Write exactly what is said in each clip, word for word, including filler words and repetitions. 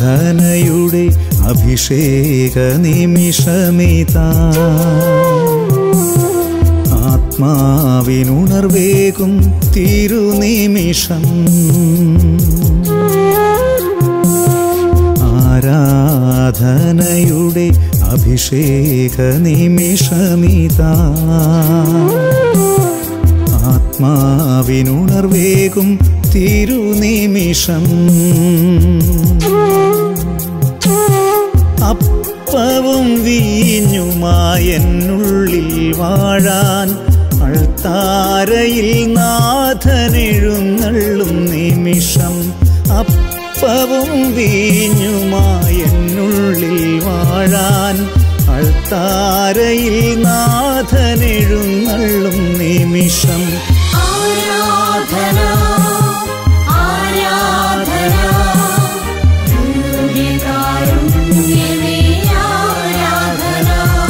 ആരാധനയുടെ അഭിഷേക നിമിഷമിതാ ആത്മാവിനുണർവേകും തിരുനിമിഷം ആരാധനയുടെ അഭിഷേക നിമിഷമിതാ ആത്മാവിനുണർവേകും തിരുനിമിഷം അപ്പവും വീഞ്ഞുമായെന്നുള്ളിൽ വാഴാൻ അൾത്താരയിൽ നാഥനെഴുന്നള്ളും നിമിഷം അപ്പവും വീഞ്ഞുമായെന്നുള്ളിൽ വാഴാൻ അൾത്താരയിൽ നാഥനെഴുന്നള്ളും നിമിഷം ആരാധന ആരാധന ദിവ്യകാരുണ്യമേ ആരാധന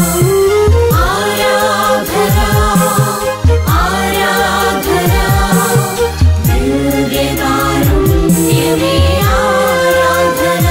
ആരാധന ആരാധന ദിവ്യകാരുണ്യമേ ആരാധന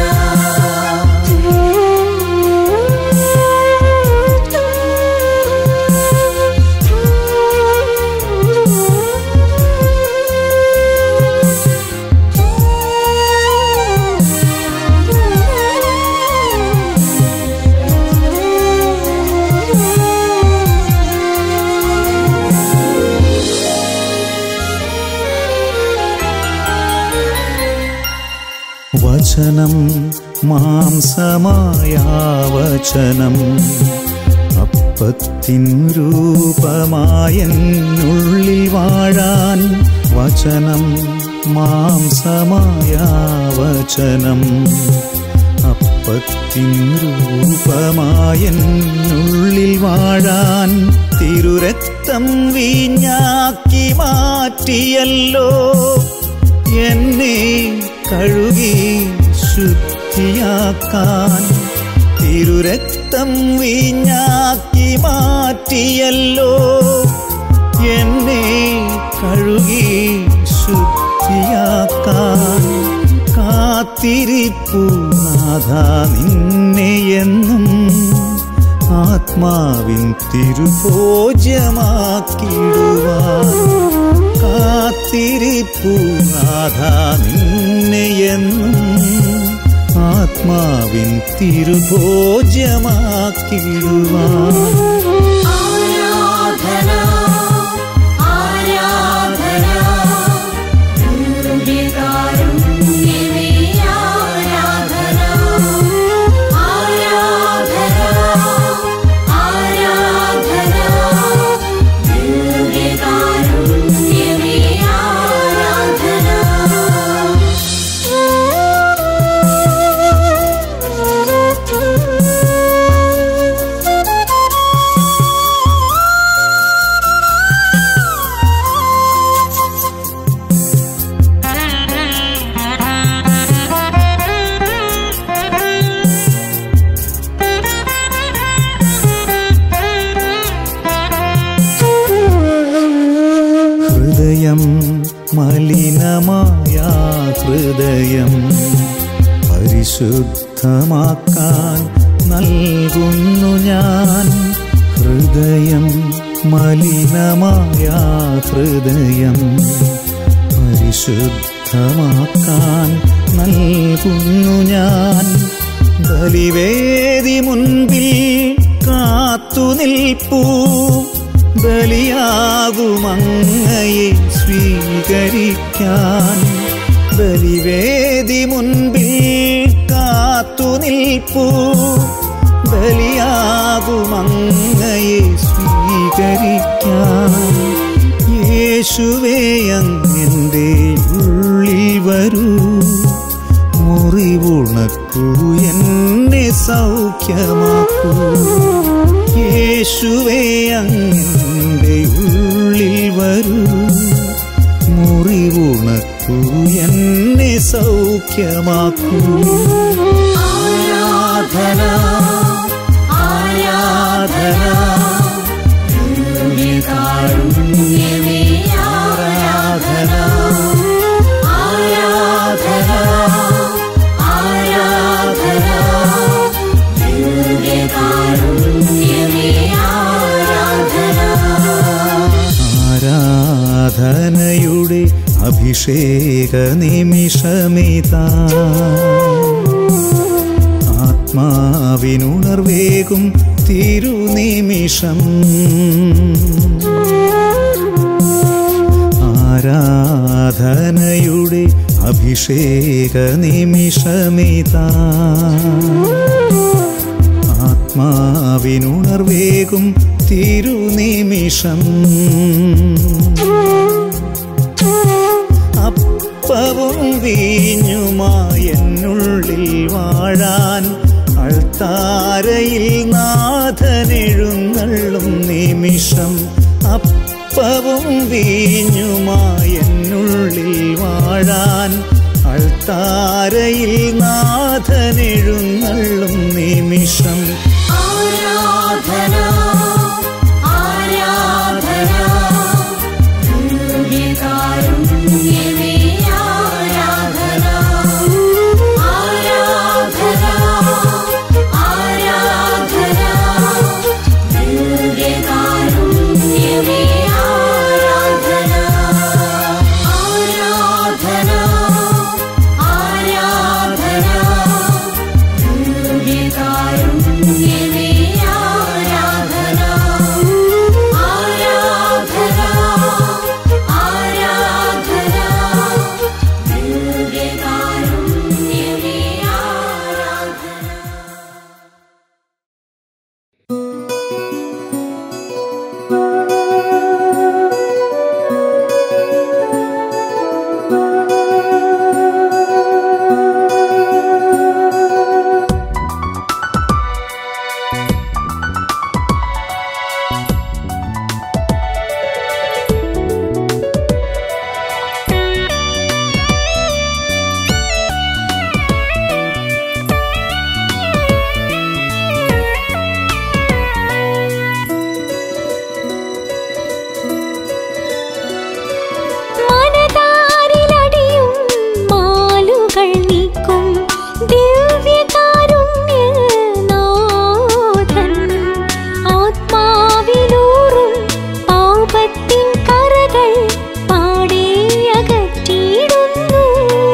വചനം മാംസമായ വചനം അപ്പത്തിൻ രൂപമായെന്നുള്ളിൽ വാഴാൻ വചനം മാംസമായ വചനം അപ്പത്തിൻ രൂപമായെന്നുള്ളിൽ വാഴാൻ തിരുരക്തം വീഞ്ഞാക്കി മാറ്റിയല്ലോ എന്നെ കഴുകി ശുദ്ധിയാക്കാൻ തിരുരക്തം വീഞ്ഞാക്കി മാറ്റിയല്ലോ എന്നെ കഴുകി ശുദ്ധിയാക്കാൻ കാത്തിരിപ്പു നാഥ നിന്നെയെന്നും ആത്മാവിൻ തിരുഭോജ്യമാക്കിടുവാൻ കാത്തിരിപ്പു നാഥ നിന്നെയെന്നും ആത്മാവിൻ തിരുഭോജ്യമാക്കിടുവാൻ ആരാധന ആരാധന ദിവ്യകാരുണ്യമേ ആരാധന ആരാധന ആരാധന ദിവ്യകാരുണ്യമേ ആരാധന ഹൃദയം മലിനമായ ഹൃദയം പരിശുദ്ധമാക്കാൻ നൽകുന്നു ഞാൻ ഹൃദയം മലിനമായ ഹൃദയം പരിശുദ്ധമാക്കാൻ നൽകുന്നു ഞാൻ ബലിവേദി മുൻപിൽ കാത്തുനിൽപ്പൂ ബലിയാകുമങ്ങയെ സ്വീകരിക്കാൻ ബലിവേദി മുൻപിൽ കാത്തുനിൽപ്പൂ ബലിയാകുമങ്ങയെ സ്വീകരിക്കാൻ യേശുവേ അങ്ങെൻ്റെ ഉള്ളിൽ വരൂ മുറിവുണക്കൂ എന്നെ സൗഖ്യമാക്കൂ യേശുവേ അങ്ങെൻ്റെ ഉള്ളിൽ വരൂ മുറിവുണക്കൂ എന്നെ സൗഖ്യമാക്കൂ ആരാധന ആരാധന ദിവ്യകാരുണ്യമേ ആരാധന ആരാധന ആരാധന അഭിഷേക നിമിഷമിതാ ആത്മാവിനുണർവേകും തിരുനിമിഷം ആരാധനയുടെ അഭിഷേക നിമിഷമിതാ ആത്മാവിനുണർവേകും തിരുനിമിഷം അപ്പവും വീഞ്ഞുമായെന്നുള്ളിൽ വാഴാൻ അൾത്താരയിൽ നാഥനെഴുന്നള്ളും നിമിഷം അപ്പവും വീഞ്ഞുമായെന്നുള്ളിൽ വാഴാൻ അൾത്താരയിൽ നാഥനെഴുന്നള്ളും നിമിഷം ആരാധന ആരാധന ദിവ്യകാരുണ്യമേ ആരാധന ആരാധന ആരാധന ദിവ്യകാരുണ്യമേ ആരാധന ആരാധന ആരാധന ദിവ്യകാരുണ്യമേ ആരാധന ആരാധന ആരാധന ദിവ്യകാരുണ്യമേ ആരാധന മനതാരിലടിയും മാലുകൾ നീക്കും ദിവ്യകാരുണ്യനാഥൻ ആത്മാവിലൂറും പാപത്തിൻ കറകൾ പാടെ അകറ്റിയിടുന്നു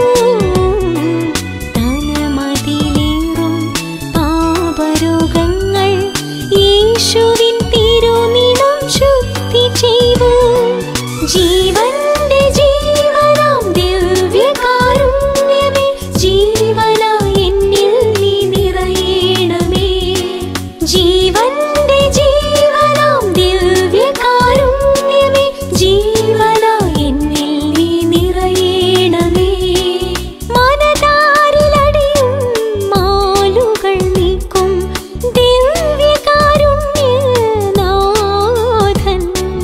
തലമതിലേറും പാപരോഗങ്ങൾ യേശുവിൻ തിരുനിണം ശുദ്ധി ചെയ്തു ജീവന്റെ ജീവനാം ദിവ്യകാരുണ്യമേ ജീവനായി എന്നിൽ നീ നിറയണമേ ജീവന്റെ ജീവനാം ദിവ്യകാരുണ്യമേ ജീവനായി എന്നിൽ നീ നിറയണമേ മനതാരിലടിയും മാലുകൾ നീക്കും ദിവ്യകാരുണ്യനാഥൻ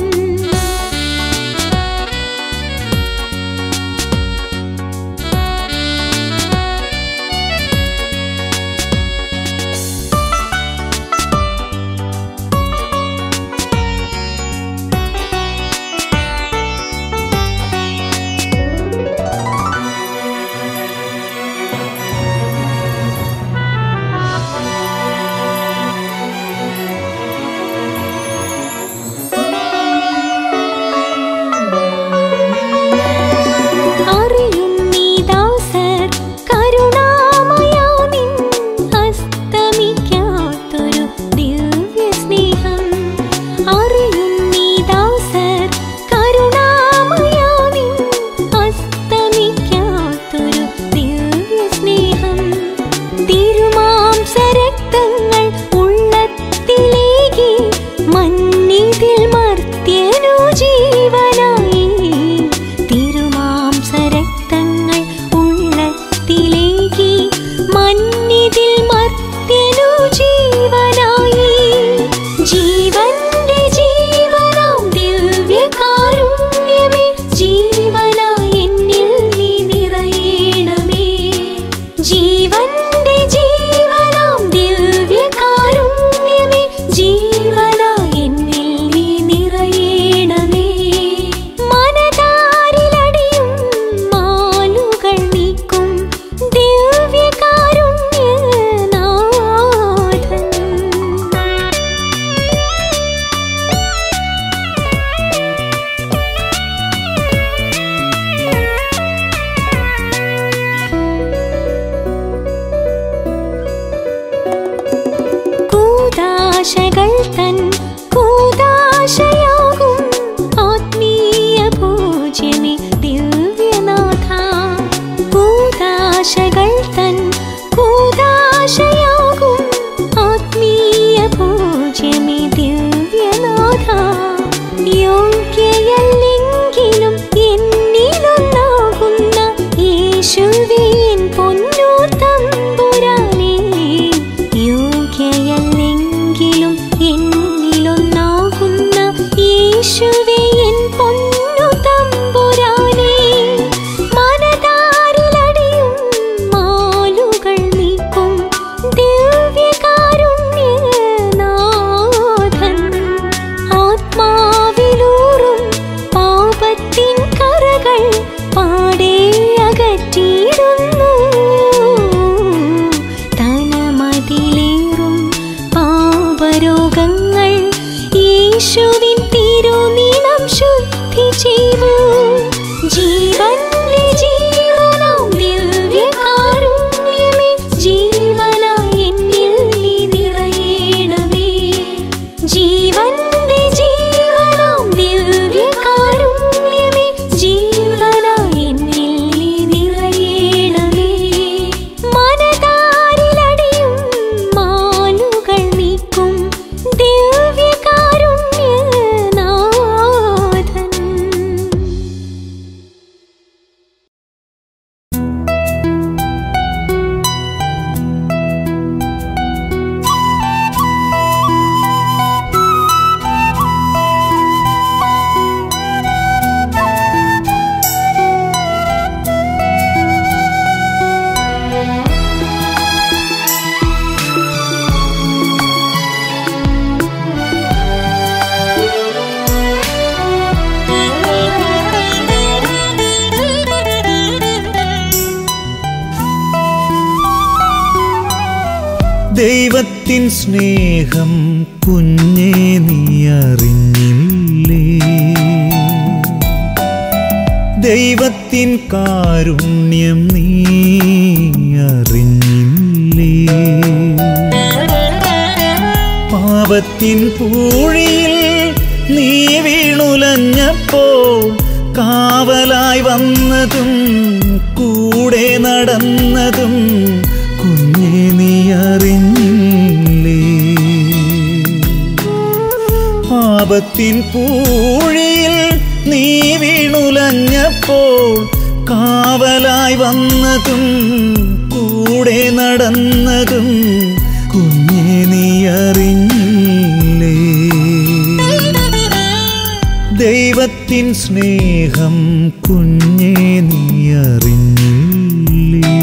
അറിയുന്നീ ദാസർ കരുണാമയാ നിൻ അസ്തമിക്കാത്തൊരു ദിവ്യസ്നേഹം അറിയുന്നീ ദാസർ കരുണാമയാ നിൻ അസ്തമിക്കാത്തൊരു ദിവ്യസ്നേഹം തിരുമാംസരക്തങ്ങൾ ഉള്ളത്തിലേകി മന്നിതിൽ മർത്യനു ജീവനായി തിരുമാംസരക്തങ്ങൾ ഉള്ളത്തിലേകി മന്നിതിൽ മർത്യനു ജീവനായി ജീവന്റെ ജീവനാം ദിവ്യകാരുണ്യമേ ജീവനായി എന്നിൽ നീ നിറയണമേ ജീവന്റെ ജീവനാം ദിവ്യകാരുണ്യമേ ജീവനായി എന്നിൽ നീ നിറയണമേ മനതാരിലടിയും മാലുകൾ നീക്കും ദിവ്യകാരുണ്യനാഥൻ ദൈവത്തിൻ സ്നേഹം കുഞ്ഞേ നീ അറിഞ്ഞില്ലേ? ദൈവത്തിൻ കാരുണ്യം നീ അറിഞ്ഞില്ലേ? പാപത്തിൻ പൂഴിയിൽ നീ വീണുലഞ്ഞപ്പോൾ കാവലായി വന്നതും കൂടെ നടന്നതും കുഞ്ഞേ നീ അറിഞ്ഞില്ലേ? പാപത്തിൻ പൂഴിയിൽ നീ വീണുലഞ്ഞപ്പോൾ കാവലായി വന്നതും കൂടെ നടന്നതും കുഞ്ഞേ നീ അറിഞ്ഞില്ലേ? ദൈവത്തിൻ സ്നേഹം കുഞ്ഞേ നീ അറിഞ്ഞില്ലേ?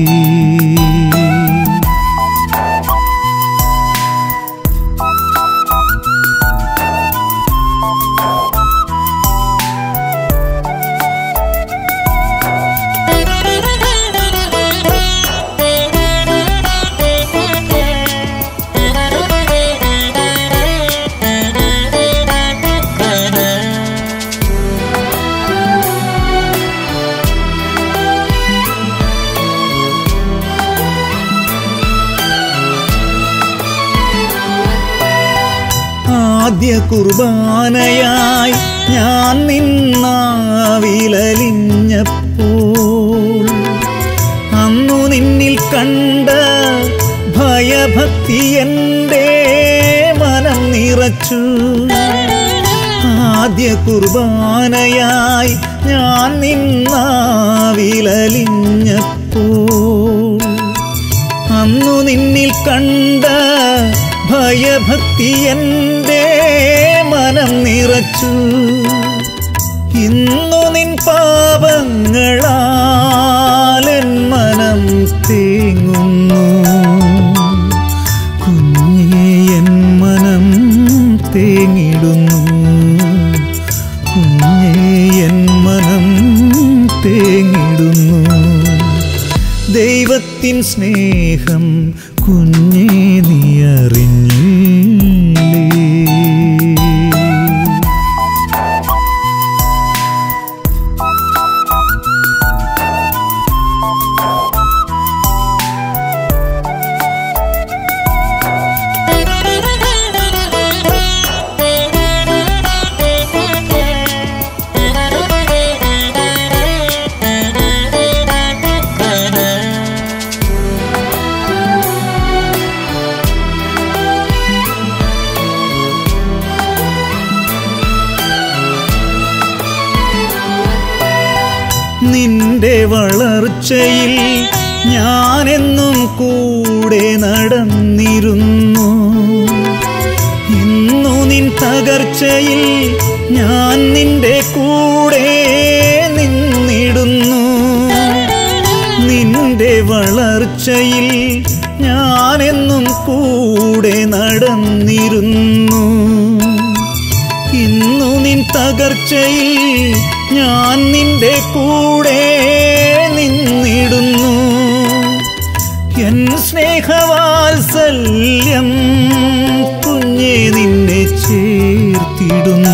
ആദ്യ കുർബാനയായി ഞാൻ നിന്നാവിലലിഞ്ഞപ്പോൾ അന്നു നിന്നിൽ കണ്ട ഭയഭക്തി എൻ്റെ മനം നിറച്ചു. ആദ്യ കുർബാനയായി ഞാൻ നിന്നാവിലലിഞ്ഞപ്പോൾ അന്നു നിന്നിൽ കണ്ട ഭയഭക്തി എൻ്റെ മനം നിറച്ചു. ഇന്നു നിൻ പാപങ്ങളാൽ എൻ മനം തേങ്ങുന്നു. കുഞ്ഞേ എൻ മനം തേങ്ങിടുന്നു. കുഞ്ഞേ എൻ മനം തേങ്ങിടുന്നു. ദൈവത്തിൻ സ്നേഹം കുഞ്ഞേ നീ അറിഞ്ഞില്ലേ? നിന്റെ വളർച്ചയിൽ ഞാനെന്നും കൂടെ നടന്നിരുന്നു. ഇന്നു നിൻ തകർച്ചയിൽ ഞാൻ നിന്റെ കൂടെ നിന്നിടുന്നു. നിന്റെ വളർച്ചയിൽ ഞാനെന്നും കൂടെ നടന്നിരുന്നു. ഇന്നു നിൻ തകർച്ചയിൽ ഞാൻ നിന്റെ കൂടെ നിന്നിടുന്നു. എൻ സ്നേഹവാത്സല്യം കുഞ്ഞേ നിന്നെ ചേർത്തിടുന്നു.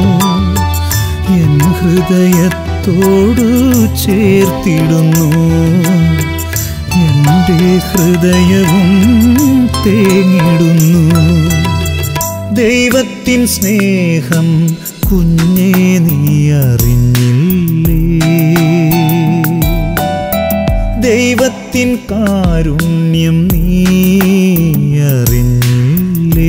എൻ ഹൃദയത്തോടു ചേർത്തിടുന്നു. എൻ്റെ ഹൃദയവും തേങ്ങിടുന്നു. ദൈവത്തിൻ സ്നേഹം കുഞ്ഞേ നീ അറിഞ്ഞില്ലേ? ദൈവത്തിൻ കാരുണ്യം നീ അറിഞ്ഞില്ലേ?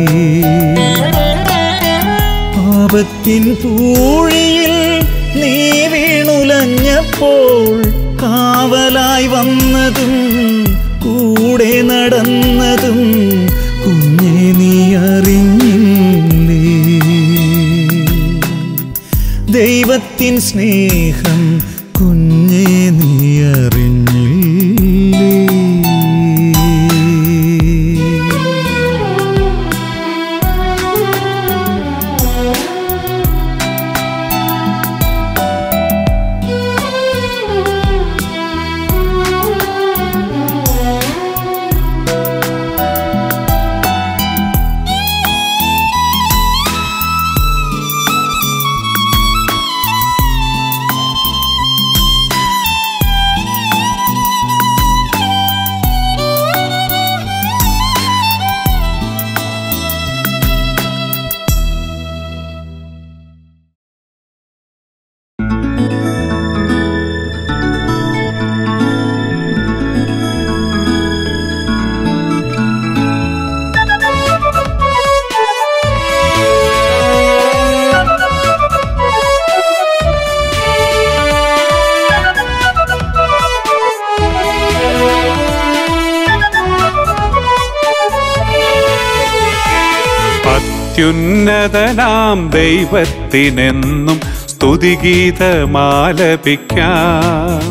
പാപത്തിൻ പൂഴിയിൽ നീ വീണുലഞ്ഞപ്പോൾ കാവലായി വന്നതും കൂടെ നടന്നതും കുഞ്ഞേ നീ അറിഞ്ഞില്ലേ? ദൈവത്തിൻ സ്നേഹം കുഞ്ഞേ നീ അറിഞ്ഞില്ലേ? അത്യുന്നതനാം ദൈവത്തിനെന്നും സ്തുതിഗീതമാലപിക്കാം.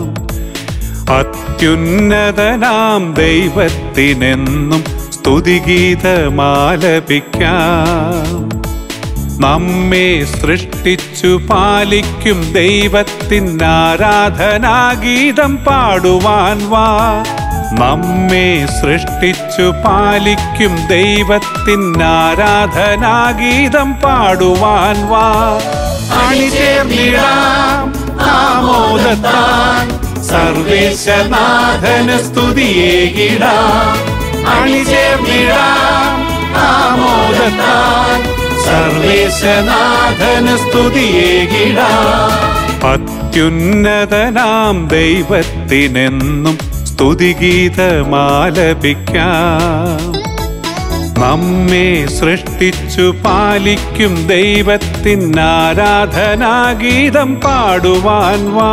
അത്യുന്നതനാം ദൈവത്തിനെന്നും സ്തുതിഗീതമാലപിക്കാം. നമ്മെ സൃഷ്ടിച്ചു പാലിക്കും ദൈവത്തിനാരാധനാഗീതം പാടുവാൻ വാ. നമ്മെ സൃഷ്ടിച്ചു പാലിക്കും ദൈവത്തിനാരാധനാഗീതം പാടുവാൻ വാ. അണിചേർന്നിടാം ആമോദത്താൽ സർവേശനാഥന് സ്തുതിയേകിടാം. അണിചേർന്നിടാം ആമോദത്താൽ സർവേശനാഥന് സ്തുതിയേകിടാം. അത്യുന്നതനാം ദൈവത്തിനെന്നും സ്തുതിഗീതമാലപിക്കാം. നമ്മെ സൃഷ്ടിച്ചു പാലിക്കും ദൈവത്തിനാരാധനാഗീതം പാടുവാൻ വാ.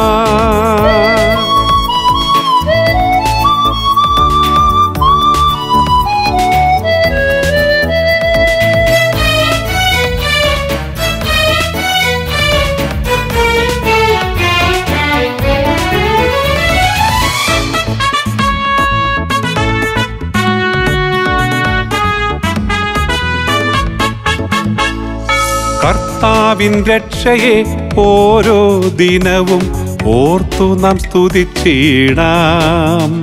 കർത്താവിൻ രക്ഷയെ ഓരോ ദിനവും ഓർത്തു നാം സ്തുതിച്ചിടാം.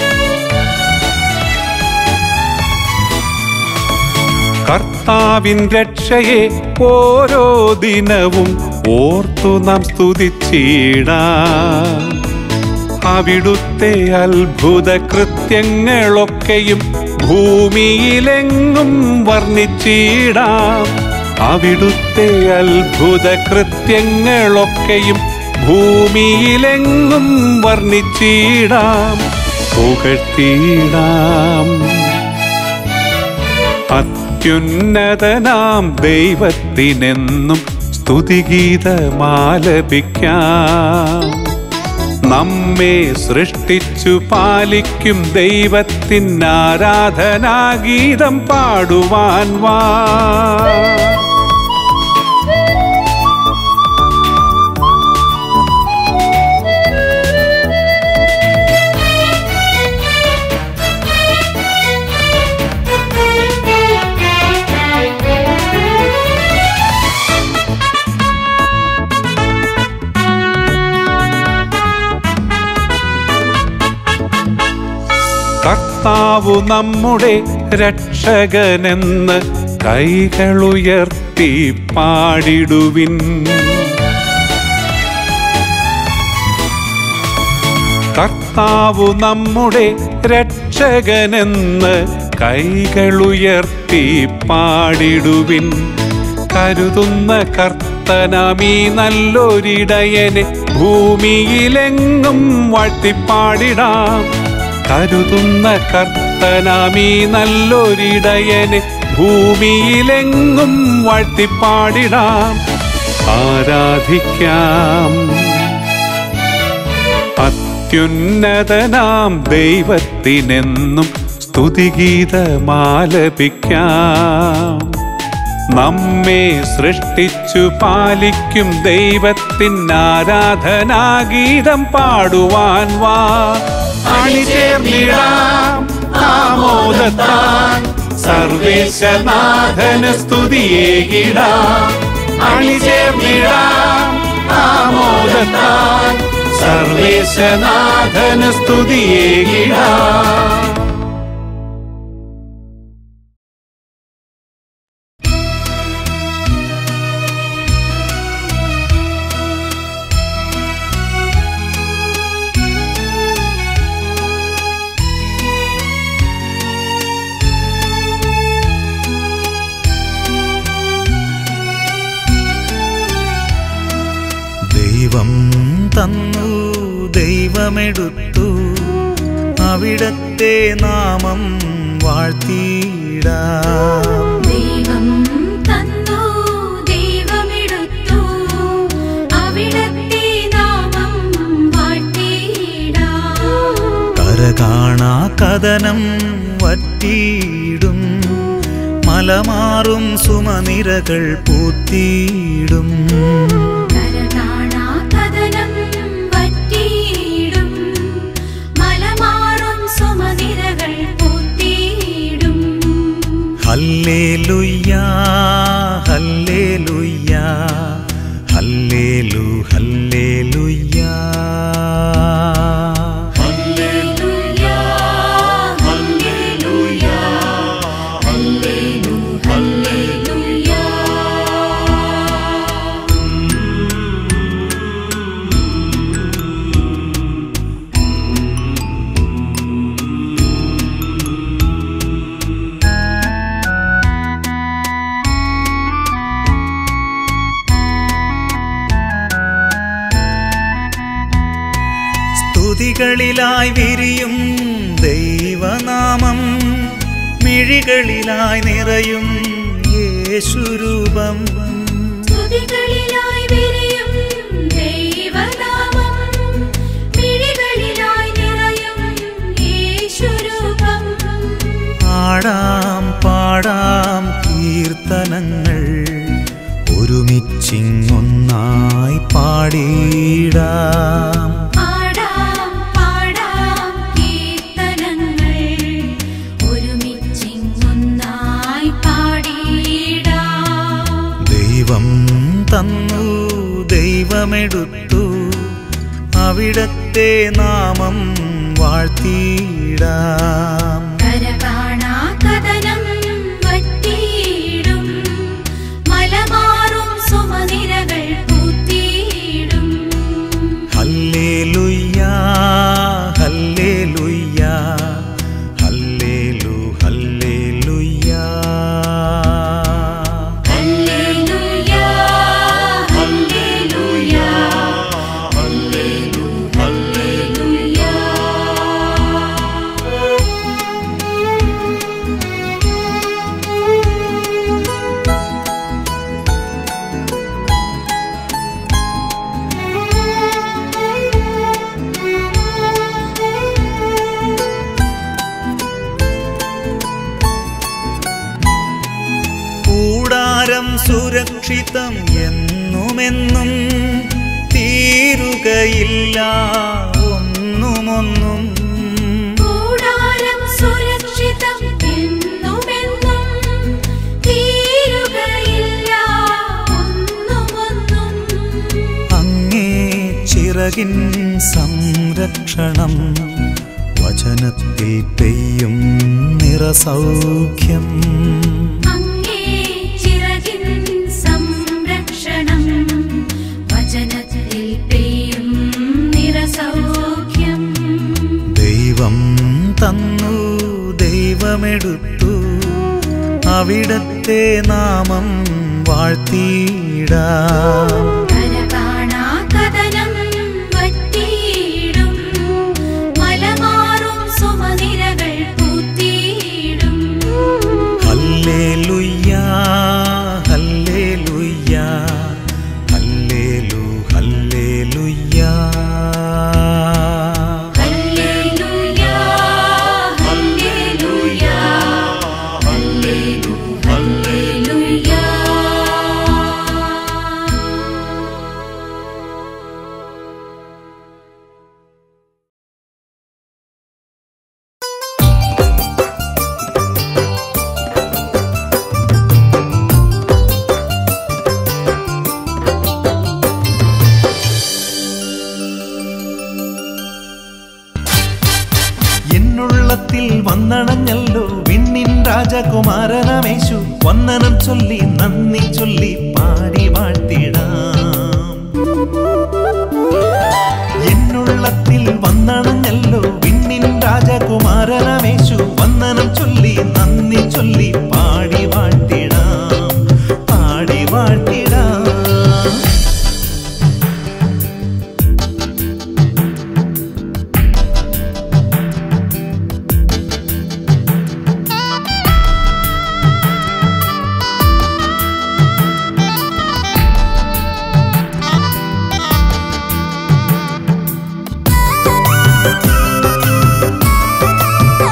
കർത്താവിൻ രക്ഷയെ ഓരോ ദിനവും ഓർത്തു നാം സ്തുതിച്ചിടാം. അവിടുത്തെ അത്ഭുത കൃത്യങ്ങളൊക്കെയും ഭൂമിയിലെങ്ങും വർണ്ണിച്ചിടാം. അവിടുത്തെ അത്ഭുത കൃത്യങ്ങളൊക്കെയും ഭൂമിയിലെങ്ങും വർണ്ണിച്ചിടാം, പുകഴ്ത്തിയിടാം. അത്യുന്നതനാം ദൈവത്തിനെന്നും സ്തുതിഗീതമാലപിക്കാം. നമ്മെ സൃഷ്ടിച്ചു പാലിക്കും ദൈവത്തിനാരാധനാഗീതം പാടുവാൻ വാ. കർത്താവു നമ്മുടെ രക്ഷകനെന്ന് കൈകളുയർത്തി പാടിടുവിൻ. കർത്താവു നമ്മുടെ രക്ഷകനെന്ന് കൈകളുയർത്തി പാടിടുവിൻ. കരുതുന്ന കർത്തനാമീ നല്ലൊരിടയനെ ഭൂമിയിലെങ്ങും വാഴ്ത്തിപ്പാടിടാം. കരുതുന്ന കർത്തനാമീ നല്ലൊരിടയനെ ഭൂമിയിലെങ്ങും വാഴ്ത്തിപ്പാടിടാം, ആരാധിക്കാം. അത്യുന്നതനാം ദൈവത്തിനെന്നും സ്തുതിഗീതമാലപിക്കാം. നമ്മെ സൃഷ്ടിച്ചു പാലിക്കും ദൈവത്തിനാരാധനാഗീതം പാടുവാൻ വാ. അണിചേർന്നിടാം ആമോദത്താൽ സർവേശനാഥന് സ്തുതിയേകിടാം. അണിചേർന്നിടാം ആമോദത്താൽ സർവേശനാഥന് സ്തുതിയേകിടാം. ദൈവം തന്നു ദൈവമെടുത്തു, അവിടത്തെ നാമം വാഴ്ത്തിയിടാം. ദൈവം തന്നു ദൈവമെടുത്തു, അവിടത്തെ നാമം വാഴ്ത്തിയിടാം. കരകാണാ കഥനം വറ്റിയിടും, മല മലമാറും സുമനിരകൾ പൂത്തിയിടും. കരകാണാ കഥനം വറ്റിയിടും. മലമാറും സുമനിരകൾ പൂത്തിയിടും. ഹല്ലേലൂയാ ഹല്ലേലൂയാ ഹല്ലേലൂ ഹല്ലേലൂയാ. ഹല്ലേലൂയാ ഹല്ലേലൂയാ ഹല്ലേലൂ ഹല്ലേലൂയാ. സ്തുതികളിലായി വിരിയും ദൈവനാമം, മിഴികളിലായി നിറയും യേശുരൂപം. സ്തുതികളിലായി വിരിയും ദൈവനാമം, മിഴികളിലായി നിറയും യേശുരൂപം. പാടാം പാടാം കീർത്തനങ്ങൾ, ഒരുമിച്ചിങ്ങൊന്നായി പാടിയിടാം. പാടാം പാടാം കീർത്തനങ്ങൾ, ഒരുമിച്ചിങ്ങൊന്നായി പാടിയിടാം. ദൈവം തന്നു ദൈവമെടുത്തു, അവിടത്തെ നാമം വാഴ്ത്തിയിടാം. കരകാണാ കഥനം വറ്റിയിടും. മലമാറും സുമനിരകൾ പൂത്തിയിടും. ഹല്ലേലൂയാ ഹല്ലേലൂയാ ഹല്ലേലൂ ഹല്ലേലൂയാ. ഹല്ലേലൂയാ ഹല്ലേലൂയാ ഹല്ലേലൂ ഹല്ലേലൂയാ. കൂടാരം സുരക്ഷിതം എന്നുമെന്നും, തീരുകയില്ല ഒന്നുമൊന്നും. കൂടാരം സുരക്ഷിതം എന്നുമെന്നും, തീരുകയില്ല ഒന്നുമൊന്നും. അങ്ങേ ചിറകിൻ സംരക്ഷണം, വചനത്തിൽ പെയ്യും നിറസൗഖ്യം. അങ്ങേ ചിറകിൻ സംരക്ഷണം, വചനത്തിൽ പെയ്യും നിറസൗഖ്യം. ദൈവം തന്നു ദൈവമെടുത്തു, അവിടത്തെ നാമം വാഴ്ത്തിയിടാം. കരകാണാ കഥനം വറ്റിയിടും. മലമാറും സുമനിരകൾ പൂത്തിയിടും. ഹല്ലേലൂയാ ഹല്ലേലൂയാ ഹല്ലേലൂ ഹല്ലേലൂയാ. ഹല്ലേലൂയാ ഹല്ലേലൂയാ ഹല്ലേലൂ ഹല്ലേലൂയാ. എന്നുള്ളത്തിൽ വന്നണഞ്ഞല്ലോ വിണ്ണിൻ രാജകുമാരനമേശു, വന്ദനം ചൊല്ലി നന്ദി ചൊല്ലി പാടി വാഴ്ത്തിടാം. എന്നുള്ളത്തിൽ വന്നണഞ്ഞല്ലോ വിണ്ണിൻ രാജകുമാരനമേശു, വന്ദനം ചൊല്ലി നന്ദി ചൊല്ലി പാടി വാഴ്ത്തിടാം, പാടി വാഴ്ത്തിടാം. ഹല്ലേലൂയാ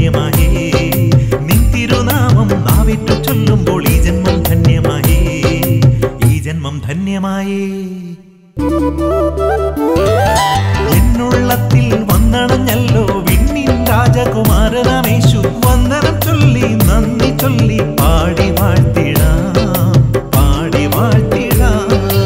ധന്യമായേ നിൻ തിരുനാമം നാവിറ്റു ചൊല്ലുമ്പോൾ ഈ ജന്മം ധന്യമായേ ഈ ജന്മം ധന്യമായേ എന്നുള്ളത്തിൽ വന്നണഞ്ഞല്ലോ വിണ്ണിൻ രാജകുമാരനാമേശു വന്ദനം ചൊല്ലി നന്ദി ചൊല്ലി പാടി വാഴ്ത്തിടാം പാടി വാഴ്ത്തിടാം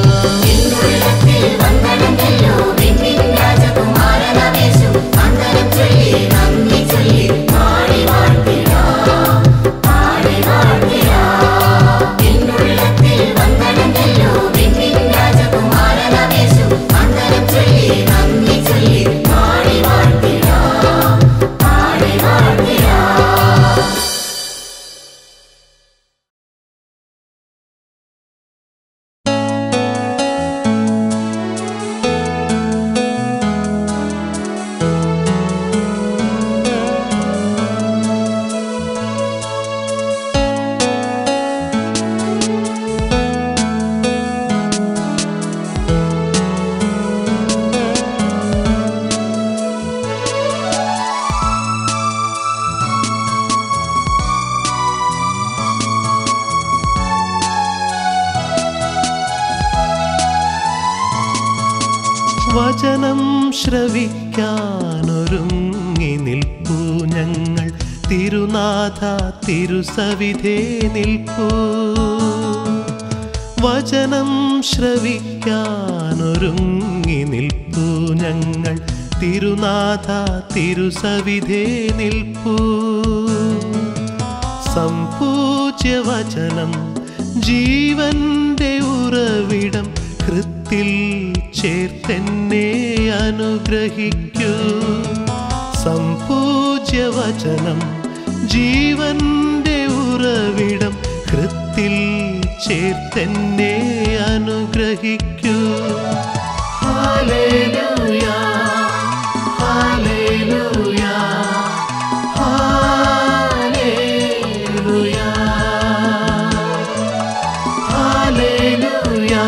വചനം ശ്രവിക്കാനൊരുങ്ങി നിൽപ്പൂ ഞങ്ങൾ തിരുനാഥ തിരുസവിധേ നിൽപ്പൂ വചനം ശ്രവിക്കാനൊരുങ്ങി നിൽപ്പൂ ഞങ്ങൾ തിരുനാഥ തിരുസവിധേ നിൽപ്പൂ സംപൂജ്യ വചനം ജീവന്റെ ഉറവിടം ഹൃത്തിൽ ചേർത്തെന്നെ അനുഗ്രഹിക്കൂ സംപൂജ്യ വചനം ജീവന്റെ ഉറവിടം ഹൃത്തിൽ ചേർത്തെന്നെ അനുഗ്രഹിക്കൂ ഹല്ലേലൂയ ഹല്ലേലൂയ ഹല്ലേലൂയ ഹല്ലേലൂയ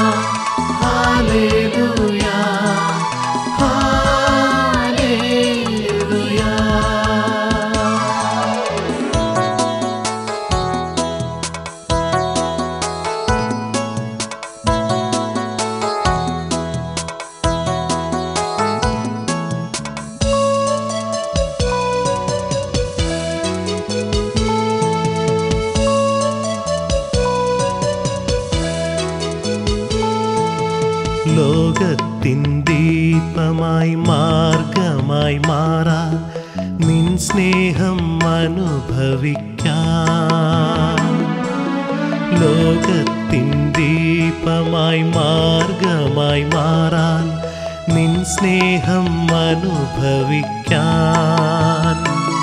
ലോകത്തിൻ ദീപമായി മാർഗമായി മാറാൻ നിൻ സ്നേഹം അനുഭവിക്കാൻ ലോകത്തിൻ ദീപമായി മാർഗമായി മാറാൻ നിൻ സ്നേഹം അനുഭവിക്കാൻ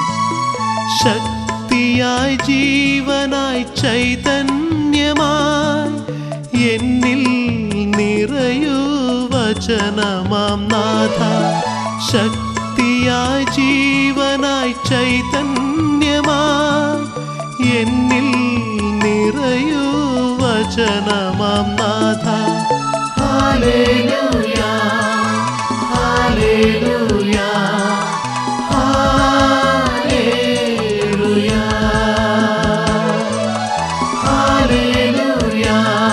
ശക്തിയായി ജീവനായി ചൈതന്യമായി എന്നിൽ നിറയൂ വചനമാം നാഥ ശക്തിയായി ജീവനായി ചൈതന്യമായി എന്നിൽ നിറയൂ വചനമാം നാഥ hallelujah hallelujah hallelujah hallelujah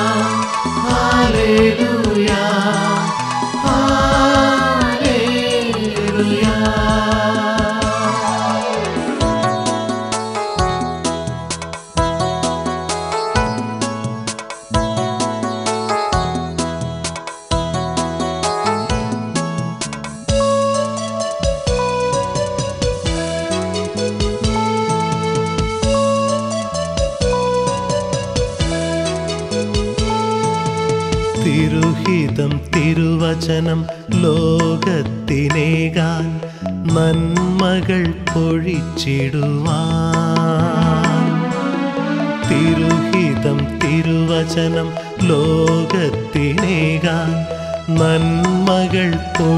hallelujah hallelujah തിരുഹിതം തിരുവചനം ലോകത്തിനേകാൻ നന്മകൾ പൊഴിച്ചിടുവാൻ തിരുഹിതം തിരുവചനം ലോകത്തിനേകാൻ നന്മകൾ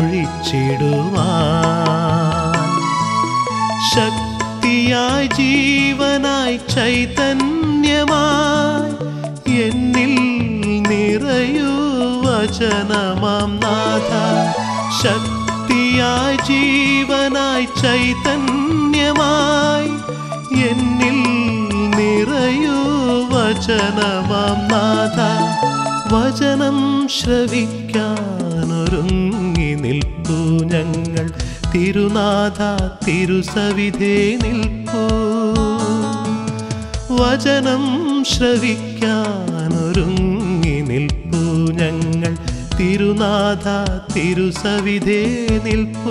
പൊഴിച്ചിടുവാൻ ശക്തിയായി ജീവനായി ചൈതന്യമായി എന്നിൽ നിറയൂ വചനമാം നാഥ ശക്തിയായി ജീവനായി ചൈതന്യമായി വചനമാം നാഥ വചനം ശ്രവിക്കാനൊരുങ്ങി നിൽപ്പു ഞങ്ങൾ തിരുനാഥ തിരുസവിധേ നിൽപ്പൂ വചനം ശ്രവിക്കാനൊരുങ്ങി നിൽപ്പു ഞങ്ങൾ തിരുനാഥ തിരുസവിധേ നിൽപ്പൂ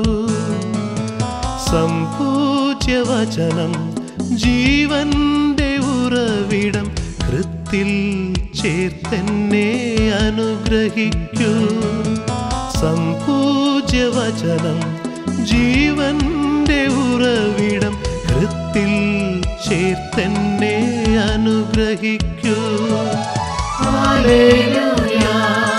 സംപൂജ്യ വചനം ജീവന്റെ ഉറവിടം ഹൃത്തിൽ ചേർത്തെന്നെ അനുഗ്രഹിക്കൂ സംപൂജ്യ വചനം ജീവന്റെ ഉറവിടം ഹൃത്തിൽ ചേർത്തെന്നെ അനുഗ്രഹിക്കൂ ഹല്ലേലൂയ